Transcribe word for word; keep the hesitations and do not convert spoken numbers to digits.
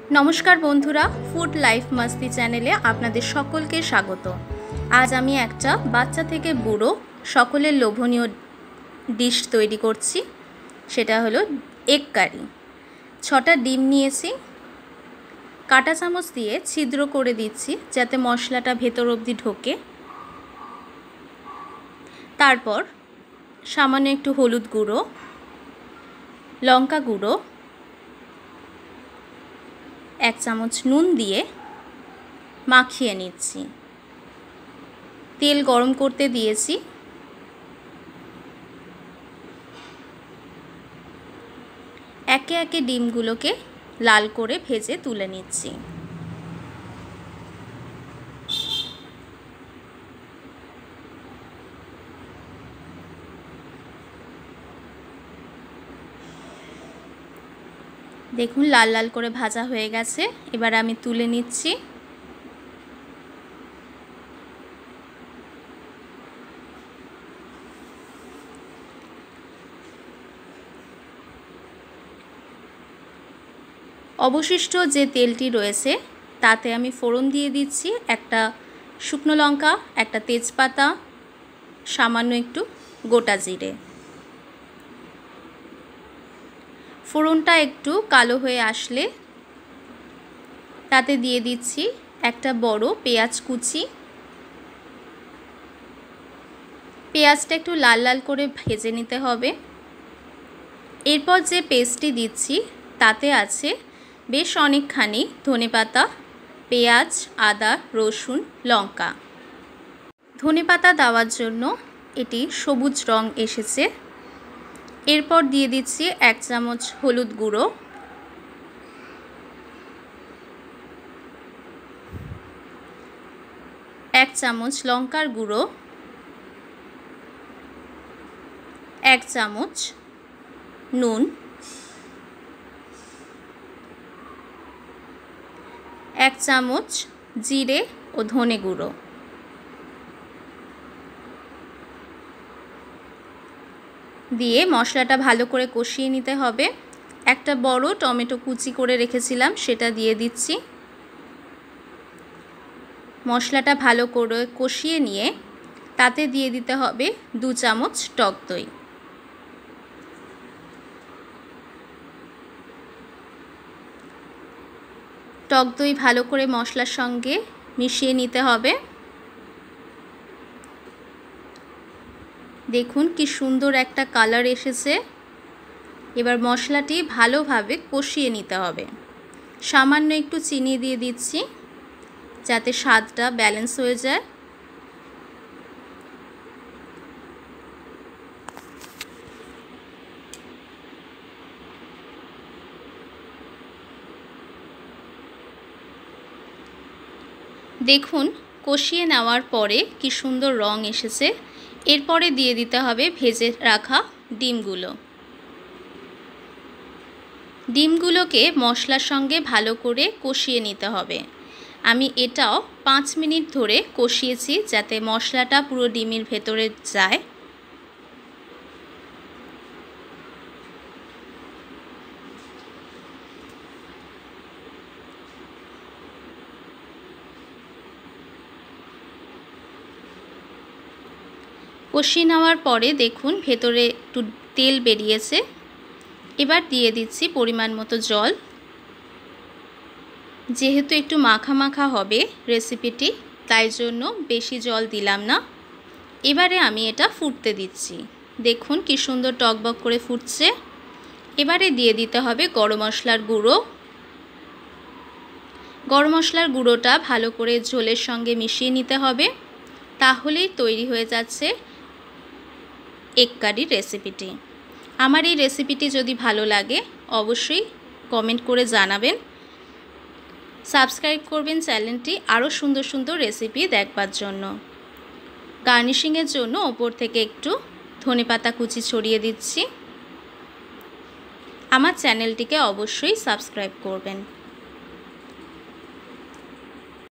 नमस्कार बंधुरा food life मस्ती चैनेले आपनादेर सकलके स्वागत। आज आमी एकटा बाच्चा थेके बुड़ो सकलेर लोभनीय डिश तैरी करछि, सेटा हलो एग कारि। छटा डिम नियेछि, काटा चामच दिए छिद्र करे दिচ্ছি जाते मशलाटा भेतर अब्दि ढोके। तारपर सामान्य एकटु हलुद गुঁড়ো, लंका गुঁড়ো, एक चामच नून दिए माखिए निচ্ছি। तेल गरम करते दिएছি। एके एके डिमगुलोके लाल करे भेजे तुले निচ্ছি। देखुन लाल लाल करे भाजा हये गेছে, एबार आमी तुले निচ্ছি। अवशिष्ट जे तेलटी रयेছে ताते आमी फोड़न दिए दिচ্ছি एकटा शुकनो लंका, एकटा तेजपाता, सामान्य एकटू गोटा जिरे। फोड़नटा एकटू कालो हये आसले ताते दिए दिচ্ছি एकटा बड़ो पेঁয়াজ कुचि। पेঁয়াজটা एकटू लाल लाल करे भेजे निते होबे। एरपर जे पेस्टटी दिচ্ছি ताते आछे बेश अनेकखानी धनेपाता, पेঁয়াজ, आदा, रसुन, लंका। धनेपाता देওয়ার জন্য এটি সবুজ রং এসেছে। एरपर दिए दिচ্ছি एक चामच हलुद गुঁড়ো, एक चामच लंकार गुঁড়ো, एक चामच नून, एक चामच जिरे और धने गुঁড়ো। দিয়ে মশলাটা ভালো করে কষিয়ে নিতে হবে। একটা বড় টমেটো কুচি করে রেখেছিলাম সেটা দিয়ে দিচ্ছি। মশলাটা ভালো করে কষিয়ে নিয়ে তাতে দিয়ে দিতে হবে দু চামচ টক দই। টক দই ভালো করে মশলার সঙ্গে মিশিয়ে নিতে হবে। देखुन कि सुंदर एक कलर एसेছে। एबार मशलाटी भालोभाবে कषिए निते होबे। सामान्य एकटू चीनी दिए दिচ্ছি जाते स्वादटा बैलेंस हो जाए। देखुन कषिए नेওয়ার পরে कि सुंदर रंग एसेছে। एरपरे दिए दीते हबे भेजे रखा डिमगुलो। डिमगुलोके मशलार संगे भालो करे कषिए निते हबे। आमी एटाओ पाँच मिनिट धरे कषिएছি जाते मशलाटा पुरो डिमेर भेतरे जाए। কষিয়ে নেওয়ার পরে দেখুন ভেতরে একটু তেল বেরিয়েছে। এবার দিয়ে দিচ্ছি পরিমাণ মতো জল। যেহেতু একটু মাখা মাখা হবে রেসিপিটি তাই জন্য বেশি জল দিলাম না। এবারে আমি এটা ফুটতে দিচ্ছি। দেখুন কি সুন্দর টকবক করে ফুটছে। এবারে দিয়ে দিতে হবে গরম মশলার গুঁড়ো। গরম মশলার গুঁড়োটা ভালো করে ঝোলের সঙ্গে মিশিয়ে নিতে হবে। তাহলেই তৈরি হয়ে যাচ্ছে एग कारि रेसिपिटी। आमार ये रेसिपिटी यदि भालो लागे अवश्यई कमेंट करे जानाबेन। सबस्क्राइब करबेन चैनलटी आरो सुंदर सुंदर रेसिपि देखबार जोन्नो। गार्निशिंगेर जोन्नो ओपर थेके एकटू धनेपाता कुचि छड़िए दिচ্ছি। आमार चैनलटिके अवश्यई सबस्क्राइब करबेन।